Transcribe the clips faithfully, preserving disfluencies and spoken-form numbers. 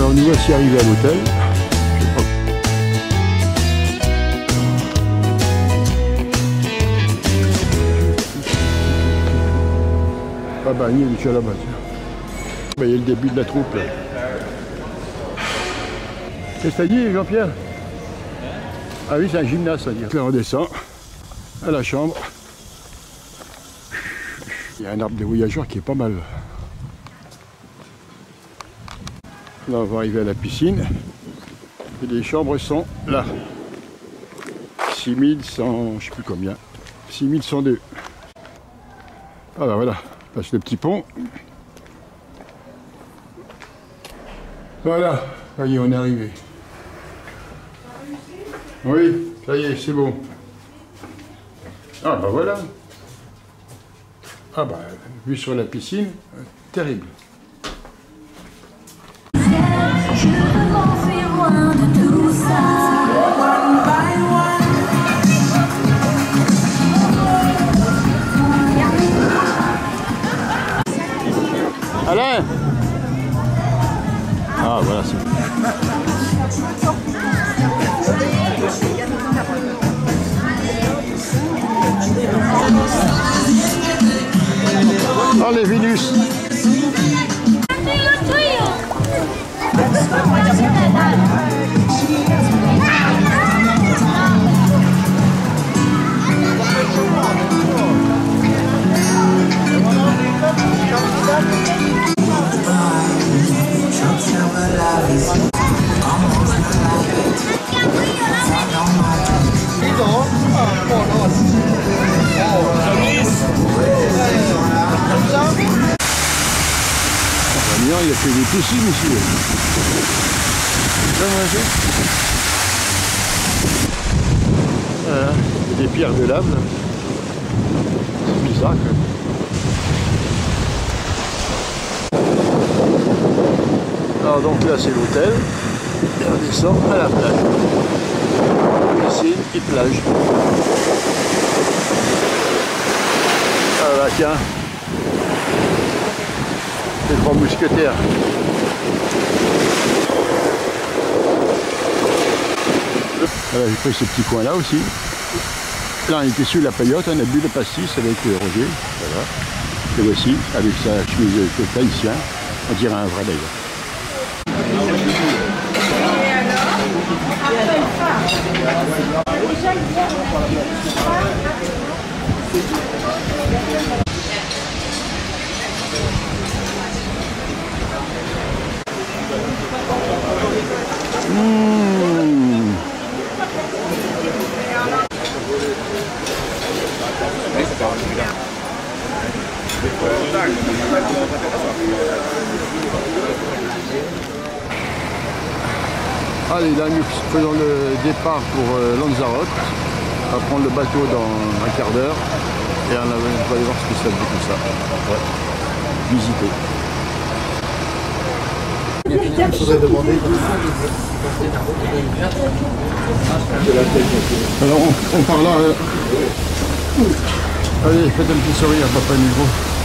Alors nous voici arrivés à l'hôtel. Ah bah il est déjà là-bas. Bah, il y a le début de la troupe là. Qu'est-ce que t'as dit Jean-Pierre? Ah oui, c'est un gymnase, ça veut dire. Là, on redescend à la chambre. Il y a un arbre de voyageurs qui est pas mal. Là, on va arriver à la piscine. Et les chambres sont là. six mille cent, je sais plus combien. six mille cent deux. Ah bah voilà, passe le petit pont. Voilà, ça y est, on est arrivé. Oui, ça y est, c'est bon. Ah bah voilà. Ah bah, vue sur la piscine, euh, terrible. Je m'en suis loin de tout ça. One by one. Alain! Ah voilà, c'est bon. Oh les Vénus! Il y a que des piscines ici. Voilà, des pierres de lave. C'est bizarre quand même. Alors donc là c'est l'hôtel. Et on descend à la plage. Piscine et plage. Ah là tiens. Les trois mousquetaires. Voilà, j'ai pris ce petit coin là aussi. Là on était sur la paillote, on a bu le pastis avec Roger. Voilà. Et voici, avec sa chemise tahitien, on dirait un vrai d'ailleurs. Mmh. Allez, là nous faisons le départ pour euh, Lanzarote. On va prendre le bateau dans un quart d'heure et on va aller voir ce que ça fait tout ça. Ouais. Visiter. Il faudrait demander. Alors on, on part là. Euh... Allez, faites un petit sourire à Papa Nico.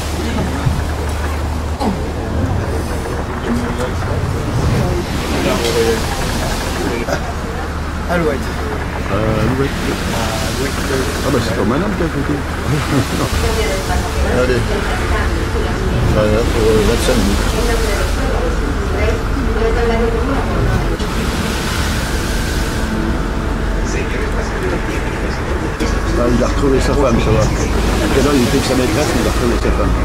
Alouette. Euh, Alouette. Ah bah c'est comme un homme qui a côté. Allez. Voilà, pour vingt-cinq minutes. Ah, il a retrouvé sa femme, ça va. Maintenant, il fait que sa maîtresse, mais il a retrouvé sa femme.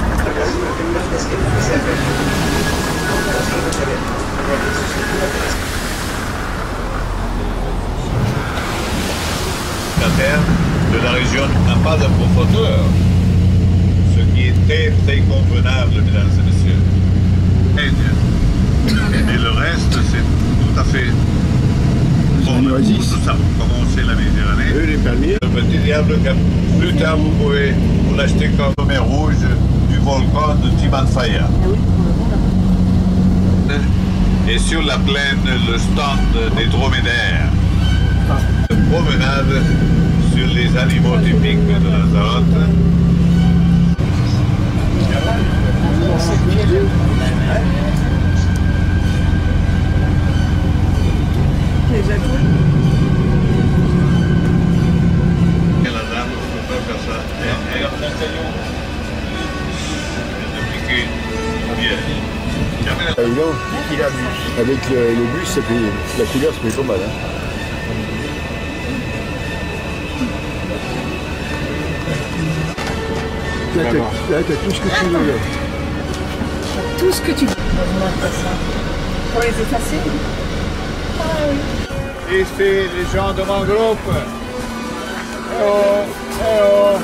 La terre de la région n'a pas de profondeur, ce qui est très très convenable, mesdames et messieurs. Et le reste, c'est tout à fait bon. Nous savons comment c'est la Méditerranée. Oui, les palmiers. Le petit diable, plus tard vous pouvez vous l'acheter comme sommet rouge du volcan de Timanfaya. Et sur la plaine, le stand des dromadaires. Promenade sur les animaux typiques de Lanzarote. Regarde l'interview. Depuis que bien. Ah, non, avec le, le bus, ça fait, la couleur se fait pas mal. Hein. Là, t'as, là, t'as tout ce que tu veux. Là. Tout ce que tu veux. Pour les effacer. Ici, les gens de mon groupe. Eh oh, eh oh.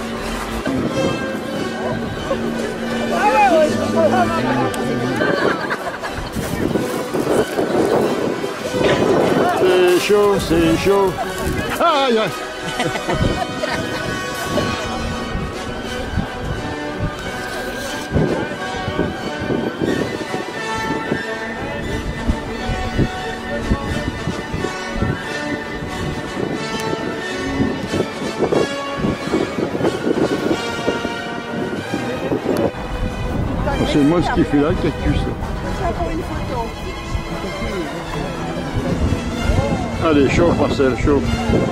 C'est chaud, c'est chaud. Aïe, aïe. C'est moi ce qui fait là, le cactus. Allez, chauffe Marcel, chauffe.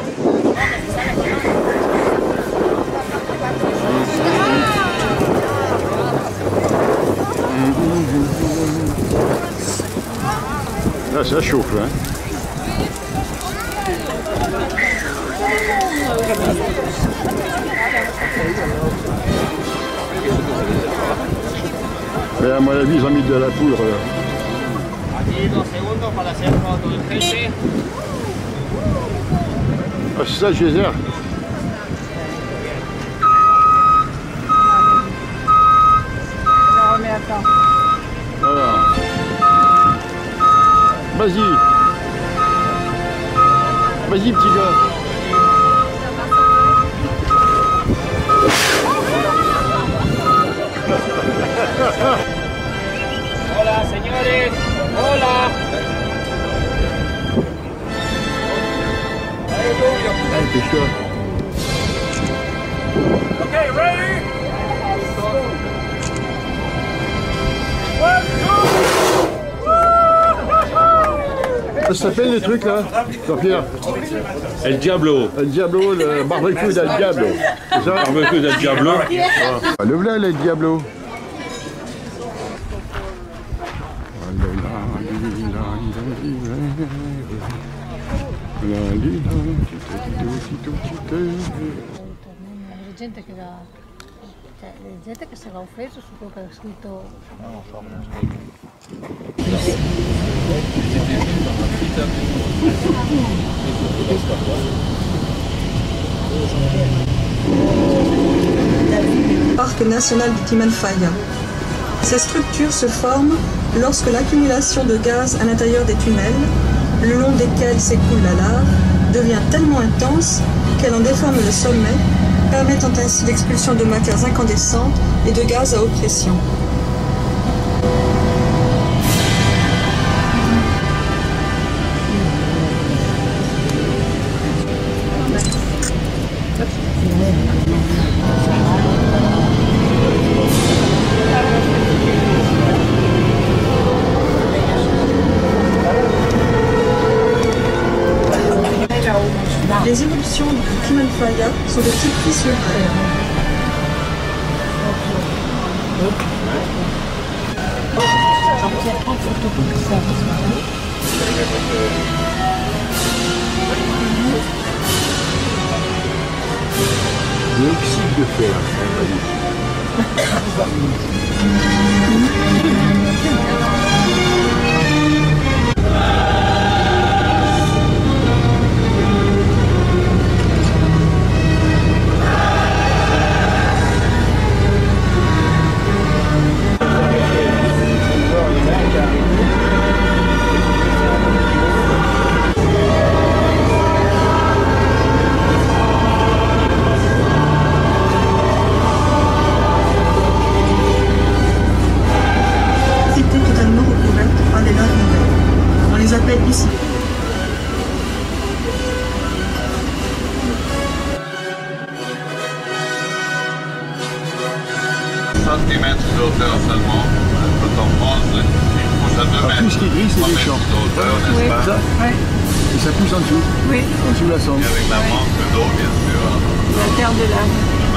Là, ça chauffe, hein. Mais à mon avis, ils ont mis de la poudre. Là. Ah, c'est ça, Gézer. Voilà. Vas-y. Vas-y, petit gars. Hola, señores. Hola. Allez, t'es chaud. Okay, ready? Ça s'appelle les trucs là, Jean-Pierre? El Diablo. El Diablo, le barbecue del Diablo. C'est ça? Barbecue del Diablo. Ah, le voilà, le Diablo. Gente che l'ha, cioè, gente che se l'ha offeso su quello che ha scritto. Parc national du Timanfaya. Ces structures se forment lorsque l'accumulation de gaz à l'intérieur des tunnels, le long desquels s'écoule la lave, devient tellement intense qu'elle en déforme le sommet, permettant ainsi l'expulsion de matières incandescentes et de gaz à haute pression. Les éruptions du Timanfaya sont de type fissuraire. L'oxyde de fer, on va dire. Ici. centimètres de hauteur seulement, quand on monte, il faut à deux mètres. Tout ce qui est gris, c'est des champs. De hauteur, n'est-ce Oui. pas? Ça, Ouais. et ça pousse en dessous, Oui, en dessous de la cendre. Et avec la manque d'eau, bien sûr. la terre de lave.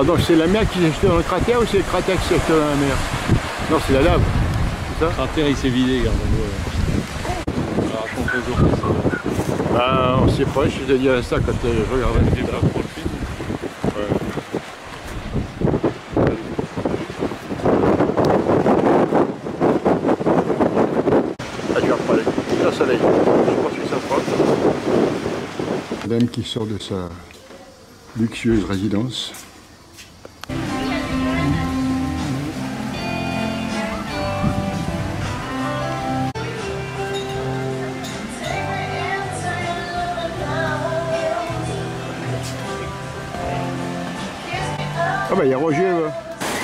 Ah, donc c'est la mer qui s'est jetée dans le cratère ou c'est le cratère qui s'est jeté dans la mer? Non, c'est la lave. C'est ça? Le cratère il s'est vidé, regarde. Alors, on peut toujours faire ça. Ah, on sait pas, je te dirais ça quand euh, je regardais. C'était là pour le film. Ah, tu vas reparler. Le soleil. Je pense que ça frotte. Madame qui sort de sa luxueuse résidence. Ah bah il y a Roger là.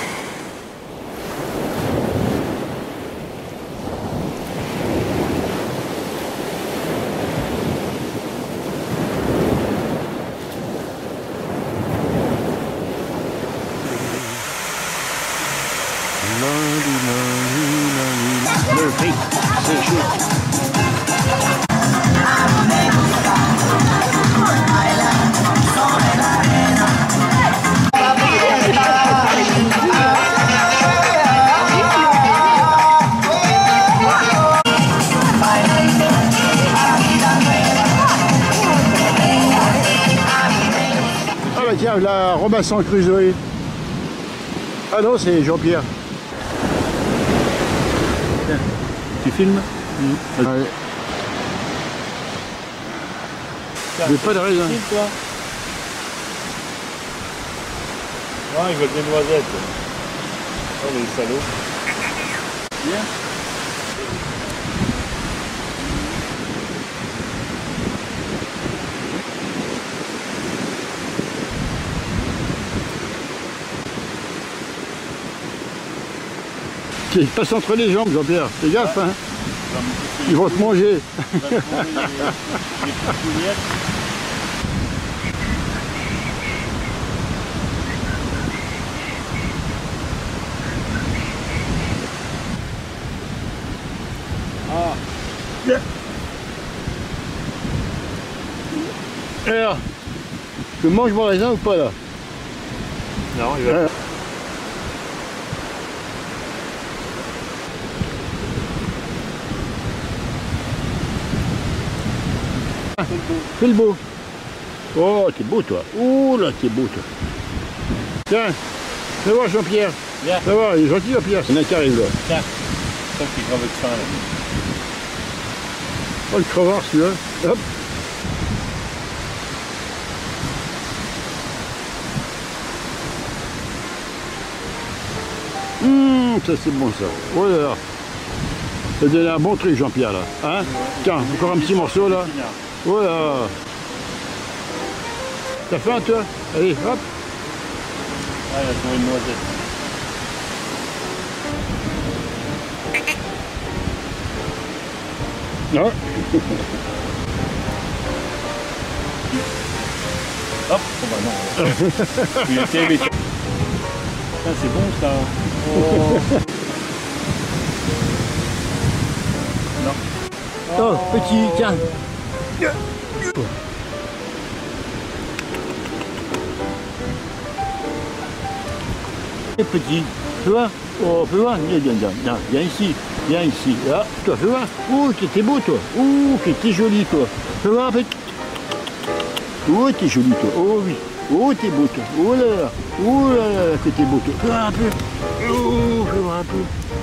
Le fric, c'est chaud. Ah bah tiens, la Robinson Crusoe. Ah non, c'est Jean-Pierre. Tu filmes? Mmh. Ouais. Mais pas de raisin. Toi. Non, ils veulent des noisettes. Oh les salauds. Bien. Il passe entre les jambes, Jean-Pierre. Fais gaffe, hein. Ils vont te manger. Ah. Alors, tu manges mon raisin ou pas là? Non, il va. Euh. Fais le beau. Oh, t'es beau toi. Oh là, t'es beau toi. Tiens, fais voir Jean-Pierre. Viens. Fais voir, il est gentil Jean-Pierre. Il y en a qui arrive là. Tiens. Ça qui crève de faim là. Oh le crevard celui-là. Hop. Hum, ça c'est bon ça. Oh là là. Ça donne un bon truc Jean-Pierre là. Hein? Tiens, encore un petit morceau là. Oh là. T'as faim toi? Allez, hop. Ah, il a trouvé une noisette. Non. Hop, oh bah non. Il était mais... Ça c'est bon ça. Oh. Non. Oh, petit, tiens. Et petit, tu vois? Oh, fais voir, viens, viens, viens, viens, viens ici, viens ici. Ah, toi, fais voir. Oh, t'es beau, toi. Oh, t'es joli, toi. Fais voir un peu. Oh, t'es joli, toi. Oh, oui. Oh, t'es beau, toi. Oh là là. Oh là là, que t'es beau, toi. Fais voir un peu. Oh, fais voir un peu.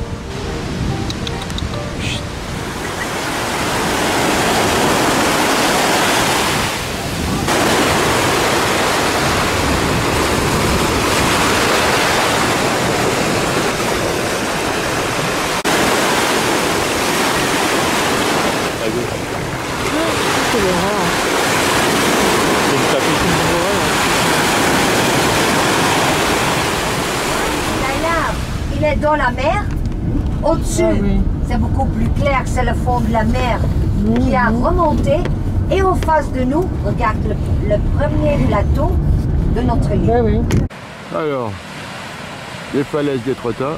Il est dans la mer, au-dessus. Ah oui. C'est beaucoup plus clair que c'est le fond de la mer mmh. qui a remonté. Et en face de nous, regarde le, le premier plateau de notre île. Ah oui. Alors, les falaises d'Étretat.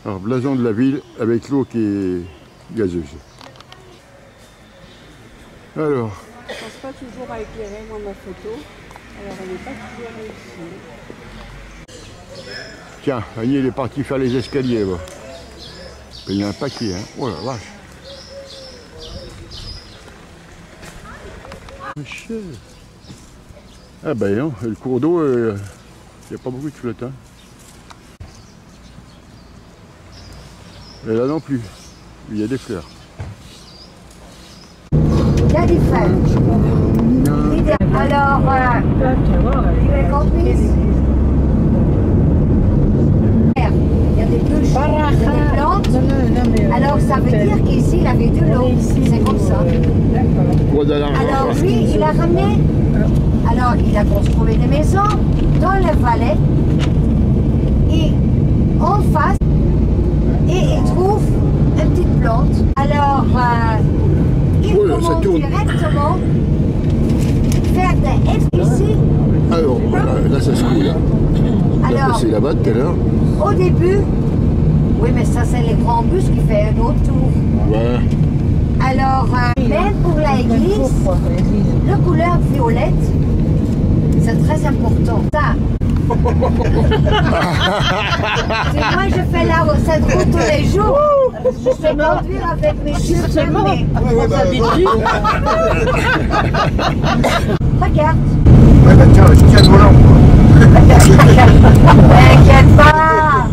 Alors, blason de la ville avec l'eau qui est gazeuse. Alors. Je ne pense pas toujours à éclairer moi ma photo. Alors elle n'est pas toujours réussie. Tiens, Agnès il est parti faire les escaliers. Bah. Il y a un paquet, hein. Oh la vache. Ah ben non, le cours d'eau, il euh, n'y a pas beaucoup de flotte. Hein. Et là non plus, il y a des fleurs. Il y a des fleurs. Alors, euh, il est compris. Il y a des bûches, il y a des plantes. Alors ça veut dire qu'ici il avait de l'eau. C'est comme ça. Alors lui, il a ramené. Alors il a construit des maisons dans le vallée et en face. Et il trouve une petite plante. Alors euh, il oh là, commence directement faire des haies ici. Alors là ça se coule. Il a passé là-bas tout à l'heure. Au début, oui mais ça c'est les grands bus qui font un autre tour. Ouais. Alors euh, même pour l'église, la couleur violette, c'est très important. Ça. Moi je fais là cette route tous les jours. Je sais conduire avec mes cheveux fermés. Regarde. Ouais bah tiens, je tiens le volant. T'inquiète pas.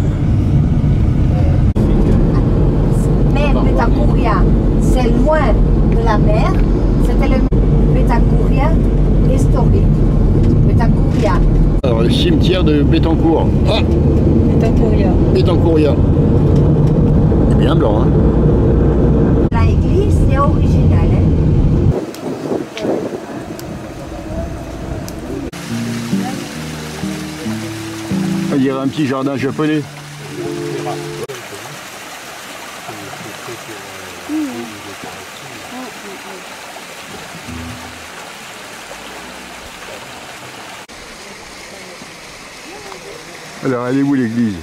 Mais Bétacouria, c'est loin de la mer. C'était le Bétacouria historique. Bétacouria. Alors le cimetière de Bétancourt. Ah Bétancouria. Bétancouria. C'est bien blanc, hein. La église est originale. Hein? On dirait un petit jardin japonais. Alors, elle est où l'église?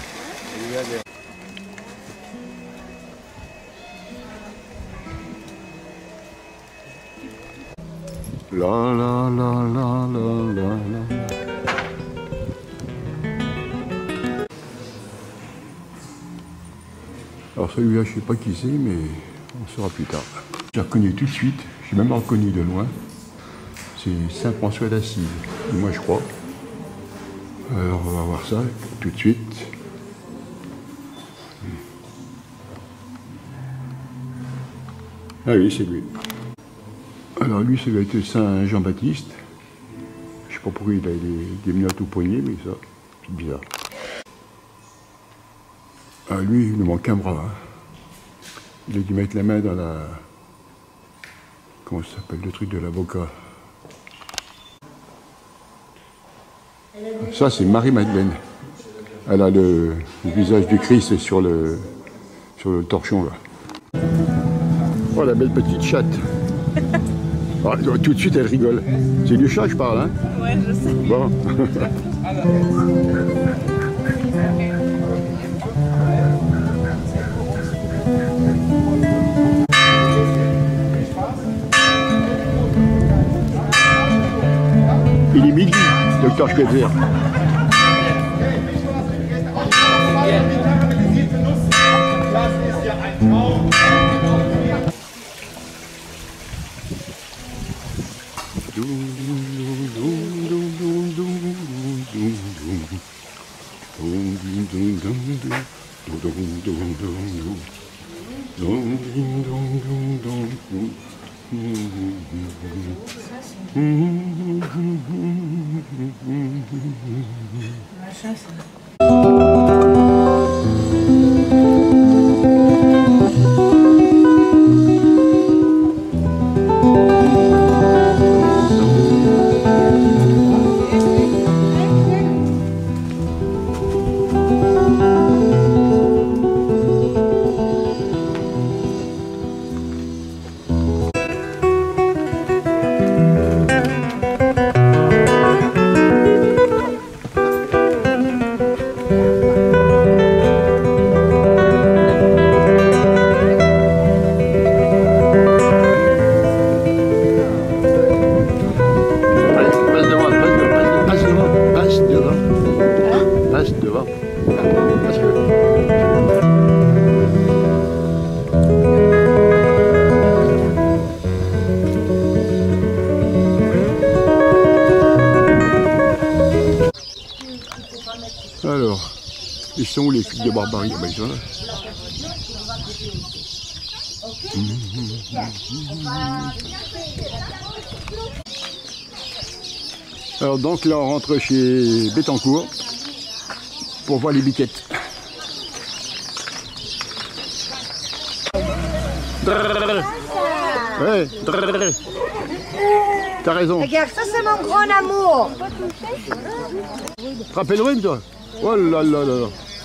La la la la la la la. Alors celui-là, je sais pas qui c'est, mais on saura plus tard. J'ai reconnu tout de suite, j'ai même reconnu de loin. C'est Saint-François d'Assise, moi je crois. Alors on va voir ça tout de suite. Ah oui, c'est lui. Alors lui, ça doit être Saint Jean-Baptiste. Je sais pas pourquoi il a des, des menottes au poignet, mais ça, c'est bizarre. Ah lui, il nous manque un bras. Hein. Il a dû mettre la main dans la... Comment ça s'appelle le truc de l'avocat? Ça, c'est Marie-Madeleine. Elle a le, le visage du Christ sur le, sur le torchon, là. Oh, la belle petite chatte. Ah, tout de suite, elle rigole. C'est du chat, je parle, hein? Ouais, je sais. Bon. Il est midi, docteur Schweitzer. sont les filles de Barbarie? Ah ben, ils sont là. Alors donc là on rentre chez Bettencourt pour voir les biquettes. Ouais, t'as raison. Regarde, ça c'est mon grand amour. Frappez le rhume, toi? Oh là là là.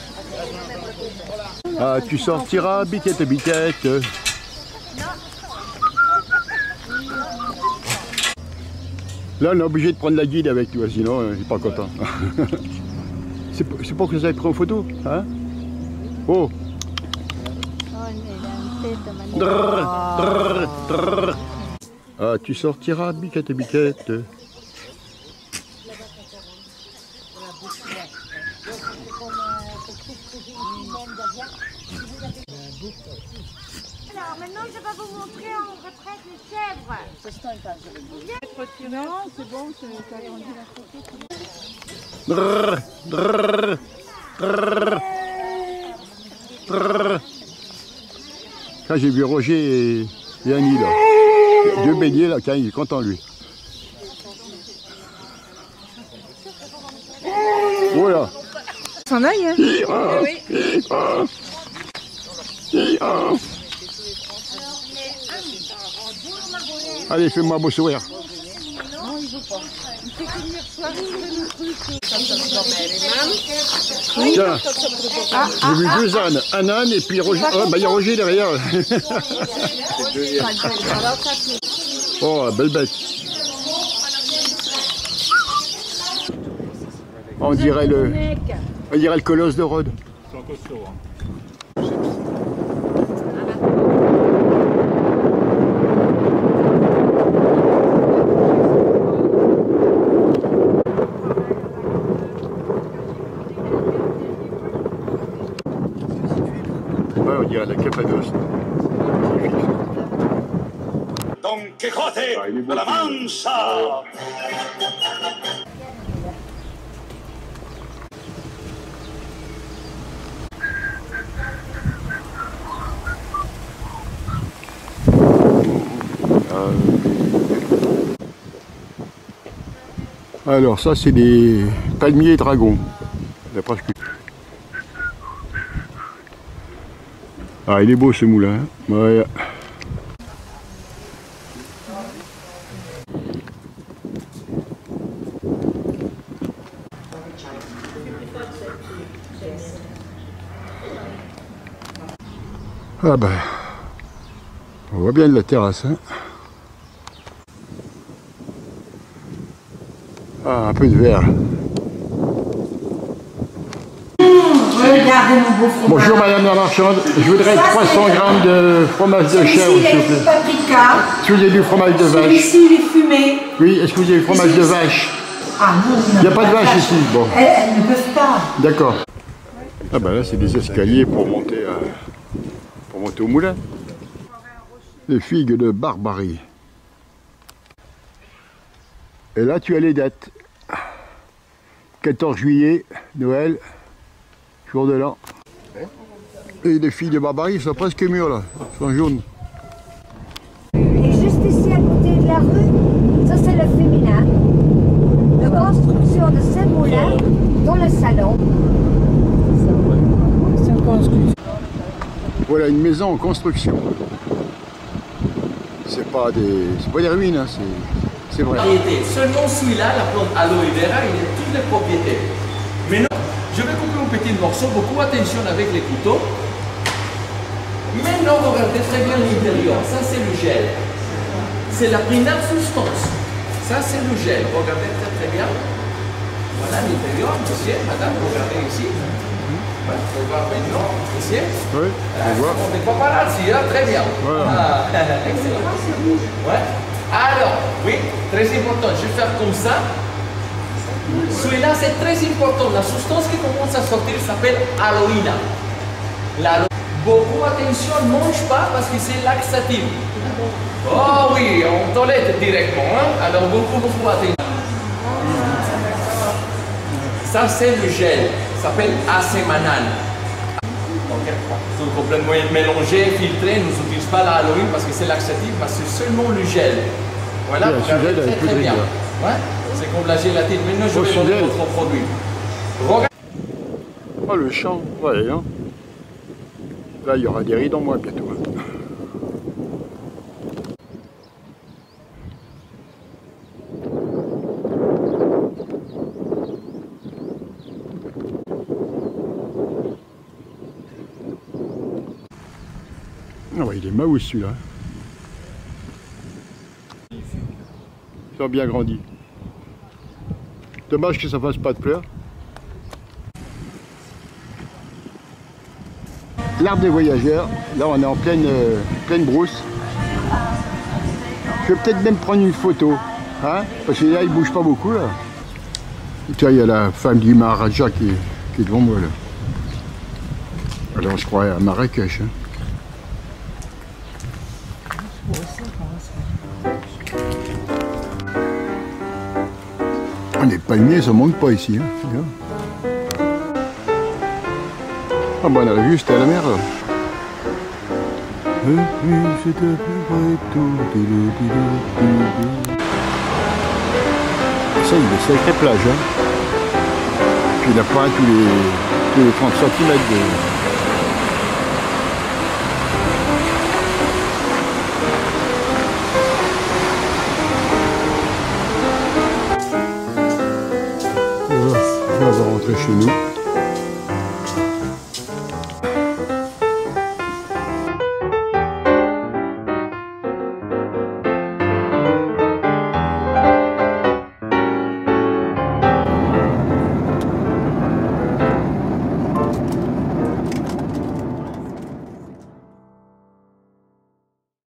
Ah, tu sortiras, biquette, biquette. Là, on est obligé de prendre la guide avec, toi, sinon, je suis pas content. C'est pour que vous avez pris en photo, hein? Oh. Drrr, drrr, drrr. Ah, tu sortiras, biquette, biquette. Alors maintenant, je vais vous montrer en retraite les chèvres. Non, c'est bon, ça agrandit la photo. Drrr, drrr, drrr, drrr. Quand j'ai vu Roger et, et Annie là, deux beignets là, quand il est content lui. Voilà. Son œil, hein? Oui. Allez, fais-moi un beau sourire. Non, il veut pas. Il fait que venir soir, Tiens, j'ai vu deux ânes, un âne et puis Roger. Oh, bah il y a Roger derrière. Oh, belle bête. On dirait le, on dirait le colosse de Rhodes. C'est encore chaud, hein. Ouais, on dirait la Cappadoce. Don Quixote de la Mancha. Alors ça c'est des palmiers dragons. D'après ce que... Ah il est beau ce moulin. Hein, ouais. Ah ben, on voit bien de la terrasse. Hein. Ah, un peu de verre. Regardez mon beau fromage. Bonjour madame la marchande, je voudrais Ça, trois cents grammes de fromage de chèvre, celui-ci, s'il il vous est plaît. paprika. Est-ce que vous avez du fromage de vache? Celui-ci, il est fumé. Oui, est-ce que vous avez du fromage de vache? Ah non, il n'y a pas de vache ici. Bon. Elles, elles ne peuvent pas. D'accord. Ah ben là, c'est des escaliers pour monter, à... pour monter au moulin. Les figues de Barbarie. Et là, tu as les dates. quatorze juillet, Noël, jour de l'an. Et les filles de Barbarie sont presque mûres là, sont jaunes. Et juste ici à côté de la rue, ça c'est le féminin. La construction de ces moulins dans le salon. C'est en construction. Voilà une maison en construction. C'est pas des, c'est pas des ruines, hein, c'est vrai. Seulement celui-là, la plante aloe vera, il a toutes les propriétés. Maintenant, je vais couper un petit morceau, beaucoup attention avec les couteaux. Maintenant, regardez très bien l'intérieur. Ça, c'est le gel. C'est la première substance. Ça, c'est le gel. Regardez très très bien. Voilà l'intérieur, monsieur, madame, regardez ici. Ouais, on va voir maintenant, ici. Oui, on voit. On n'est pas par là, ici, hein, très bien. Voilà. Ah, excellent. Ouais. Alors, oui, très important, je vais faire comme ça. Celui-là, c'est très important. La substance qui commence à sortir s'appelle aloïna. La... Beaucoup attention, ne mange pas parce que c'est laxatif. Oh oui, on toilette directement. Hein? Alors, beaucoup, beaucoup attention. Ça, c'est le gel. Ça s'appelle asemanal. Okay. Tout complètement mélangé, filtré, nous n'utilisons pas la Halloween parce que c'est laxatif, mais c'est seulement le gel. Voilà, vous regardez très très bien. Ouais, c'est comme la gélatine. Maintenant, je vais donner votre produit. Regarde. Oh, le champ, ouais, hein. Là, il y aura des rides en moins bientôt. Hein. Ah ouais, il est maous celui-là. Ils ont bien grandi. Dommage que ça fasse pas de fleurs. L'arbre des voyageurs, là on est en pleine, euh, pleine brousse. Je vais peut-être même prendre une photo, hein, parce que là il bouge pas beaucoup là. Et tiens, il y a la femme du Maharaja qui, qui est devant moi là. Alors je crois à Marrakech. Hein. Les palmiers, ça manque pas ici. Hein. Ah bah on a vu, c'était à la mer. Là. Ça, il est sacré plage. Hein. Puis il a pas tous les, tous les trente centimètres de... On va rentrer chez nous.